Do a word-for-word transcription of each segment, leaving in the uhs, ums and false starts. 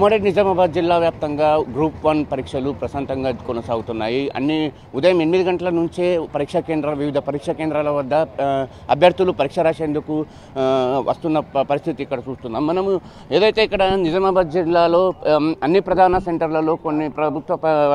ఉమ్మడి నిజామాబాద్ జిల్లా వ్యాప్తంగా గ్రూప్ వన్ పరీక్షలు ప్రశాంతంగా కొనసాగుతున్నాయి. అన్ని ఉదయం ఎనిమిది గంటల నుంచే పరీక్షా కేంద్రాల వివిధ పరీక్షా కేంద్రాల వద్ద అభ్యర్థులు పరీక్ష రాసేందుకు వస్తున్న పరిస్థితి ఇక్కడ చూస్తున్నాం. మనము ఏదైతే ఇక్కడ నిజామాబాద్ జిల్లాలో అన్ని ప్రధాన సెంటర్లలో కొన్ని ప్రభుత్వ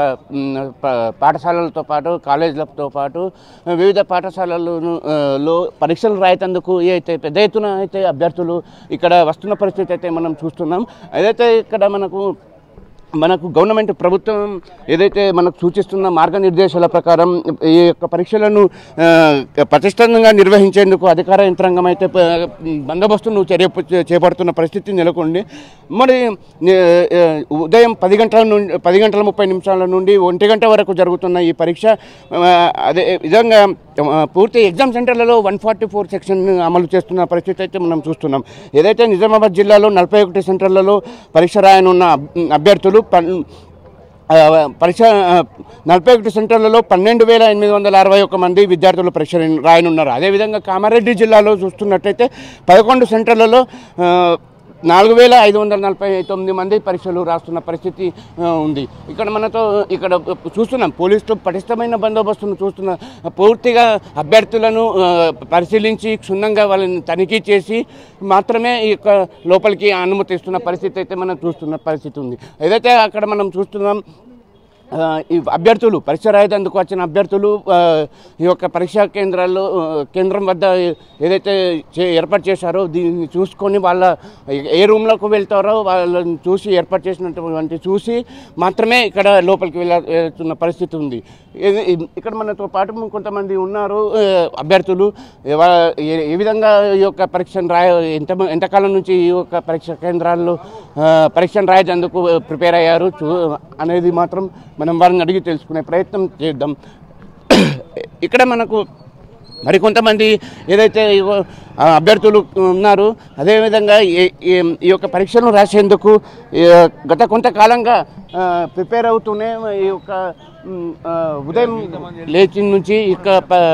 పాఠశాలలతో పాటు కాలేజీలతో పాటు వివిధ పాఠశాలలలో పరీక్షలు రాయేందుకు అయితే పెద్ద ఎత్తున అయితే అభ్యర్థులు ఇక్కడ వస్తున్న పరిస్థితి అయితే మనం చూస్తున్నాం. ఏదైతే ఇక్కడ మనకు మనకు గవర్నమెంట్ ప్రభుత్వం ఏదైతే మనకు సూచిస్తున్న మార్గనిర్దేశాల ప్రకారం ఈ యొక్క పరీక్షలను ప్రతిష్టంగా నిర్వహించేందుకు అధికార యంత్రాంగం అయితే బందోబస్తును చర్య చేపడుతున్న పరిస్థితి నెలకొంది. మరి ఉదయం పది గంటల నుండి పది గంటల ముప్పై నిమిషాల నుండి ఒంటి గంట వరకు జరుగుతున్న ఈ పరీక్ష అదే విధంగా పూర్తి ఎగ్జామ్ సెంటర్లలో వన్ ఫార్టీ ఫోర్ సెక్షన్ అమలు చేస్తున్న పరిస్థితి అయితే మనం చూస్తున్నాం. ఏదైతే నిజామాబాద్ జిల్లాలో నలభై ఒకటి సెంటర్లలో పరీక్ష రాయనున్న అభ్యర్థులు పరీక్ష నలభై ఒకటి సెంటర్లలో పన్నెండు వేల ఎనిమిది వందల అరవై ఒక్క మంది విద్యార్థులు పరీక్ష రాయనున్నారు. అదేవిధంగా కామారెడ్డి జిల్లాలో చూస్తున్నట్టయితే పదకొండు సెంటర్లలో నాలుగు వేల ఐదు వందల నలభై తొమ్మిది మంది పరీక్షలు రాస్తున్న పరిస్థితి ఉంది. ఇక్కడ మనతో ఇక్కడ చూస్తున్నాం పోలీసులు పటిష్టమైన బందోబస్తును చూస్తున్న పూర్తిగా అభ్యర్థులను పరిశీలించి క్షుణ్ణంగా వాళ్ళని తనిఖీ చేసి మాత్రమే ఈ యొక్క లోపలికి అనుమతిస్తున్న పరిస్థితి అయితే మనం చూస్తున్న పరిస్థితి ఉంది. ఏదైతే అక్కడ మనం చూస్తున్నాం ఈ అభ్యర్థులు పరీక్ష రాయడానికి వచ్చిన అభ్యర్థులు ఈ యొక్క పరీక్షా కేంద్రాల్లో కేంద్రం వద్ద ఏదైతే ఏర్పాటు చేశారో దీన్ని చూసుకొని వాళ్ళ ఏ రూమ్లోకి వెళ్తారో వాళ్ళని చూసి ఏర్పాటు చేసినటువంటి చూసి మాత్రమే ఇక్కడ లోపలికి వెళ్తున్న పరిస్థితి ఉంది. ఇక్కడ మనతో పాటు కొంతమంది ఉన్నారు అభ్యర్థులు. ఏ విధంగా ఈ యొక్క పరీక్షను రాయ ఎంత ఎంతకాలం నుంచి ఈ యొక్క పరీక్షా కేంద్రాల్లో పరీక్షను రాయడానికి ప్రిపేర్ అయ్యారు అనేది మాత్రం మనం వారిని అడిగి తెలుసుకునే ప్రయత్నం చేద్దాం. ఇక్కడ మనకు మరికొంతమంది ఏదైతే అభ్యర్థులు ఉన్నారు అదేవిధంగా ఈ యొక్క పరీక్షను రాసేందుకు గత కొంతకాలంగా ప్రిపేర్ అవుతూనే ఈ యొక్క ఉదయం లేచి నుంచి ఇక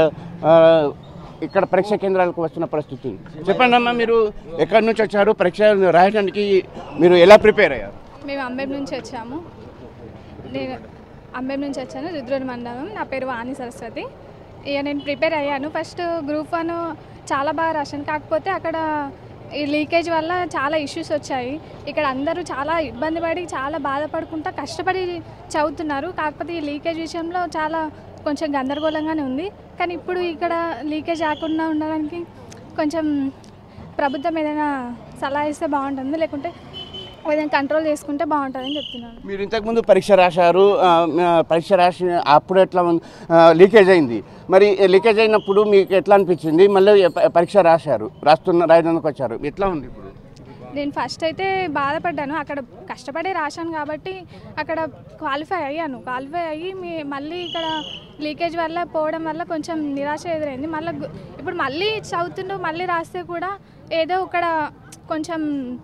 ఇక్కడ పరీక్షా కేంద్రాలకు వస్తున్న పరిస్థితి. చెప్పండి అమ్మా, మీరు ఎక్కడి నుంచి వచ్చారు? పరీక్ష రాయడానికి మీరు ఎలా ప్రిపేర్ అయ్యారు? మేము అంబేర్ నుంచి వచ్చాము. నేను అంబేర్ నుంచి వచ్చాను, రుద్రూరు మండలం. నా పేరు వాణి సరస్వతి. ఇక నేను ప్రిపేర్ అయ్యాను. ఫస్ట్ గ్రూప్ వన్ చాలా బాగా రాశాను. కాకపోతే అక్కడ ఈ లీకేజ్ వల్ల చాలా ఇష్యూస్ వచ్చాయి. ఇక్కడ అందరూ చాలా ఇబ్బంది పడి చాలా బాధపడుకుంటా కష్టపడి చదువుతున్నారు. కాకపోతే ఈ లీకేజ్ విషయంలో చాలా కొంచెం గందరగోళంగానే ఉంది. కానీ ఇప్పుడు ఇక్కడ లీకేజ్ రాకుండా ఉండడానికి కొంచెం ప్రభుత్వం ఏదైనా సలహా ఇస్తే బాగుంటుంది, లేకుంటే ఏదైనా కంట్రోల్ చేసుకుంటే బాగుంటుందని చెప్తున్నాను. మీరు ఇంతకుముందు పరీక్ష రాశారు, పరీక్ష రాసి అప్పుడు ఎట్లా లీకేజ్ అయింది. మరి లీకేజ్ అయినప్పుడు మీకు ఎట్లా అనిపించింది? మళ్ళీ పరీక్ష రాశారు, రాస్తున్న రాయడానికి వచ్చారు, ఎట్లా ఉంది ఇప్పుడు? నేను ఫస్ట్ అయితే బాధపడ్డాను. అక్కడ కష్టపడి రాశాను కాబట్టి అక్కడ క్వాలిఫై అయ్యాను. క్వాలిఫై అయ్యి మీ మళ్ళీ ఇక్కడ లీకేజ్ వల్ల పోవడం వల్ల కొంచెం నిరాశ ఎదురైంది. మళ్ళీ ఇప్పుడు మళ్ళీ చదువుతుంటూ మళ్ళీ రాస్తే కూడా ఏదో ఇక్కడ కొంచెం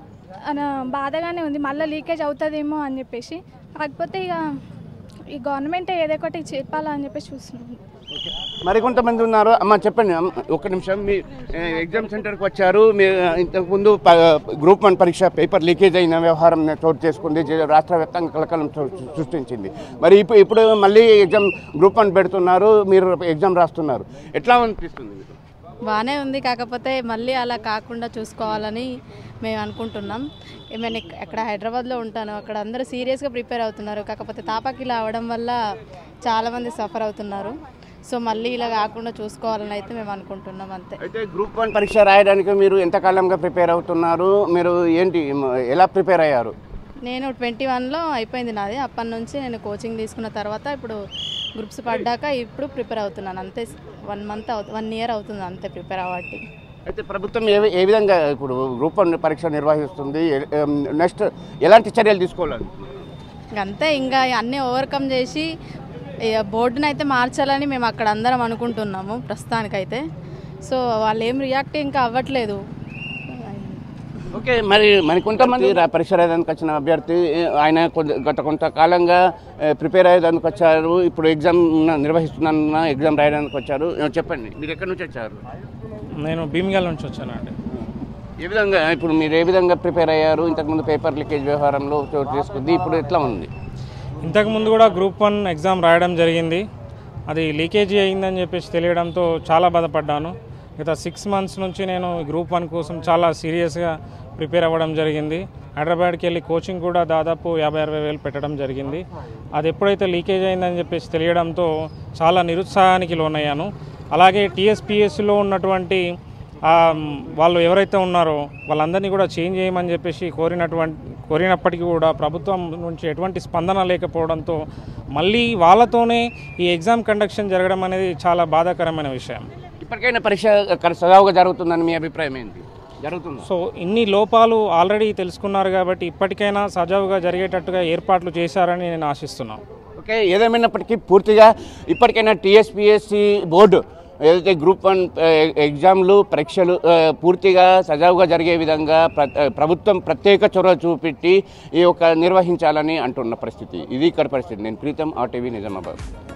బాధగానే ఉంది, మళ్ళీ లీకేజ్ అవుతుందేమో అని చెప్పేసి. కాకపోతే ఇక ఈ గవర్నమెంట్ ఏదో ఒకటి చెప్పాలని చెప్పేసి చూస్తున్నాను. మరికొంతమంది ఉన్నారు. అమ్మ చెప్పండి ఒక్క నిమిషం. మీ ఎగ్జామ్ సెంటర్కి వచ్చారు, మీరు ఇంతకుముందు గ్రూప్ వన్ పరీక్ష పేపర్ లీకేజ్ అయిన వ్యవహారం చోటు చేసుకుంది, రాష్ట్ర వ్యాప్తంగా కలకలం సృష్టించింది. మరి ఇప్పుడు ఇప్పుడు మళ్ళీ ఎగ్జామ్ గ్రూప్ వన్ పెడుతున్నారు, మీరు ఎగ్జామ్ రాస్తున్నారు, ఎట్లా అనిపిస్తుంది మీకు? బాగానే ఉంది. కాకపోతే మళ్ళీ అలా కాకుండా చూసుకోవాలని మేము అనుకుంటున్నాం. నేను ఎక్కడ హైదరాబాద్లో ఉంటాను, అక్కడ అందరూ సీరియస్గా ప్రిపేర్ అవుతున్నారు. కాకపోతే తాపాకిలా అవడం వల్ల చాలామంది సఫర్ అవుతున్నారు. సో మళ్ళీ ఇలా కాకుండా చూసుకోవాలని అయితే మేము అనుకుంటున్నాం అంతే. అయితే గ్రూప్ వన్ పరీక్ష రాయడానికి మీరు ఎంతకాలంగా ప్రిపేర్ అవుతున్నారు? మీరు ఏంటి ఎలా ప్రిపేర్ అయ్యారు? నేను ట్వంటీ వన్లో అయిపోయింది నాది. అప్పటి నుంచి నేను కోచింగ్ తీసుకున్న తర్వాత ఇప్పుడు గ్రూప్స్ పడ్డాక ఇప్పుడు ప్రిపేర్ అవుతున్నాను అంతే. వన్ మంత్ అవు వన్ ఇయర్ అవుతుంది అంతే ప్రిపేర్ అవ్వట్టి. అయితే ప్రభుత్వం ఏ ఏ విధంగా ఇప్పుడు గ్రూప్ వన్ పరీక్ష నిర్వహిస్తుంది, నెక్స్ట్ ఎలాంటి చర్యలు తీసుకోవాలి? అంతే, ఇంకా అన్నీ ఓవర్కమ్ చేసి బోర్డుని అయితే మార్చాలని మేము అక్కడ అందరం అనుకుంటున్నాము ప్రస్తుతానికైతే. సో వాళ్ళు ఏం రియాక్ట్ ఇంకా అవ్వట్లేదు. ఓకే, మరి మరి కొంతమంది పరీక్ష రాయడానికి వచ్చిన అభ్యర్థి ఆయన గత కొంతకాలంగా ప్రిపేర్ అయ్యేదానికి వచ్చారు, ఇప్పుడు ఎగ్జామ్ నిర్వహిస్తున్నా ఎగ్జామ్ రాయడానికి వచ్చారు. చెప్పండి, మీరు ఎక్కడి నుంచి వచ్చారు? నేను భీమిగల్ నుంచి వచ్చానండి. ఏ విధంగా ఇప్పుడు మీరు ఏ విధంగా ప్రిపేర్ అయ్యారు? ఇంతకుముందు పేపర్ లీకేజ్ వ్యవహారంలో చోటు చేసుకుంది, ఇప్పుడు ఎట్లా ఉంది? ఇంతకుముందు కూడా గ్రూప్ వన్ ఎగ్జామ్ రాయడం జరిగింది. అది లీకేజీ అయిందని చెప్పేసి తెలియడంతో చాలా బాధపడ్డాను. గత సిక్స్ మంత్స్ నుంచి నేను గ్రూప్ వన్ కోసం చాలా సీరియస్గా ప్రిపేర్ అవ్వడం జరిగింది. హైదరాబాద్కి వెళ్ళి కోచింగ్ కూడా దాదాపు యాభై అరవై వేలు పెట్టడం జరిగింది. అది ఎప్పుడైతే లీకేజ్ అయిందని చెప్పేసి తెలియడంతో చాలా నిరుత్సాహానికి లోనయ్యాను. అలాగే టీఎస్పీఎస్సీలో ఉన్నటువంటి వాళ్ళు ఎవరైతే ఉన్నారో వాళ్ళందరినీ కూడా చేంజ్ చేయమని చెప్పేసి కోరినటువంటి కోరినప్పటికీ కూడా ప్రభుత్వం నుంచి ఎటువంటి స్పందన లేకపోవడంతో మళ్ళీ వాళ్ళతోనే ఈ ఎగ్జామ్ కండక్షన్ జరగడం అనేది చాలా బాధాకరమైన విషయం. ఇప్పటికైనా పరీక్ష సజావుగా జరుగుతుందని మీ అభిప్రాయం ఏంటి? జరుగుతుంది. సో ఇన్ని లోపాలు ఆల్రెడీ తెలుసుకున్నారు కాబట్టి ఇప్పటికైనా సజావుగా జరిగేటట్టుగా ఏర్పాట్లు చేశారని నేను ఆశిస్తున్నాను. ఓకే, ఏదేమైనప్పటికీ పూర్తిగా ఇప్పటికైనా టీఎస్పీఎస్సీ బోర్డు ఏదైతే గ్రూప్ వన్ ఎగ్జామ్లు పరీక్షలు పూర్తిగా సజావుగా జరిగే విధంగా ప్రభుత్వం ప్రత్యేక చొరవ చూపెట్టి ఈ యొక్క నిర్వహించాలని అంటున్న పరిస్థితి. ఇది ఇక్కడ పరిస్థితి. నేను ప్రీతం, ఆర్టీవీ నిజామాబాద్.